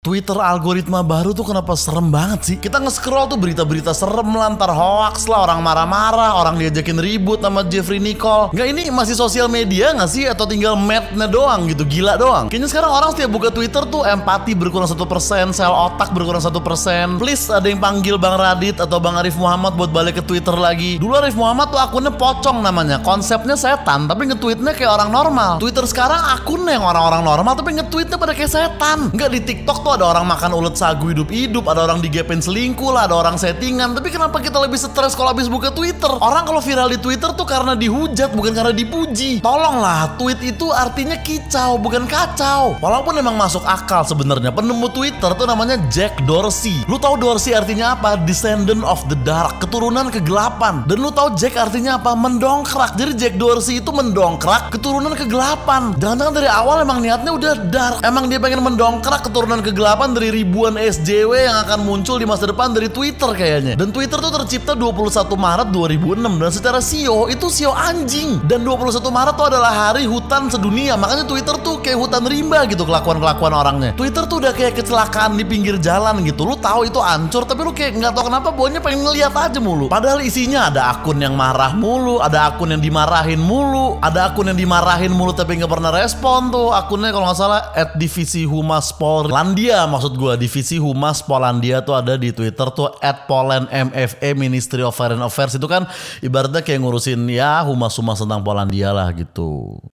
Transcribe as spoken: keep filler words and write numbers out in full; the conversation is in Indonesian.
Twitter algoritma baru tuh kenapa serem banget sih? Kita nge-scroll tuh berita-berita serem lah, ntar hoax lah, orang marah-marah, orang diajakin ribut sama Jeffrey Nicole. Nggak, ini masih sosial media nggak sih? Atau tinggal mad-nya doang gitu, gila doang? Kayaknya sekarang orang setiap buka Twitter tuh empati berkurang satu persen, sel otak berkurang satu persen. Please ada yang panggil Bang Radit atau Bang Arif Muhammad buat balik ke Twitter lagi. Dulu Arif Muhammad tuh akunnya pocong namanya, konsepnya setan, tapi nge-tweetnya kayak orang normal. Twitter sekarang akunnya yang orang-orang normal, tapi nge-tweetnya pada kayak setan. Nggak, di TikTok tuh ada orang makan ulet sagu hidup-hidup, ada orang digepin selingkuh lah, ada orang settingan. Tapi kenapa kita lebih stres kalau habis buka Twitter? Orang kalau viral di Twitter tuh karena dihujat, bukan karena dipuji. Tolonglah, tweet itu artinya kicau, bukan kacau. Walaupun emang masuk akal sebenarnya. Penemu Twitter tuh namanya Jack Dorsey. Lu tahu Dorsey artinya apa? Descendant of the dark, keturunan kegelapan. Dan lu tahu Jack artinya apa? Mendongkrak. Jadi Jack Dorsey itu mendongkrak keturunan kegelapan. Jangan-jangan dari awal emang niatnya udah dark. Emang dia pengen mendongkrak keturunan kegelapan dari ribuan S J W yang akan muncul di masa depan dari Twitter kayaknya. Dan Twitter tuh tercipta dua puluh satu Maret dua ribu enam, dan secara S E O itu S E O anjing. Dan dua puluh satu Maret tuh adalah hari hutan sedunia. Makanya Twitter tuh kayak hutan rimba gitu kelakuan-kelakuan orangnya. Twitter tuh udah kayak kecelakaan di pinggir jalan gitu. Lu tahu itu hancur, tapi lu kayak nggak tahu kenapa bawahnya pengen ngeliat aja mulu. Padahal isinya ada akun yang marah mulu, ada akun yang dimarahin mulu, ada akun yang dimarahin mulu tapi nggak pernah respon tuh. Akunnya kalau nggak salah at divisi humas Polandia, maksud gue divisi humas Polandia tuh ada di Twitter tuh at Poland M F A Ministry of Foreign Affairs. Itu kan ibaratnya kayak ngurusin ya humas-humas tentang Polandia lah gitu.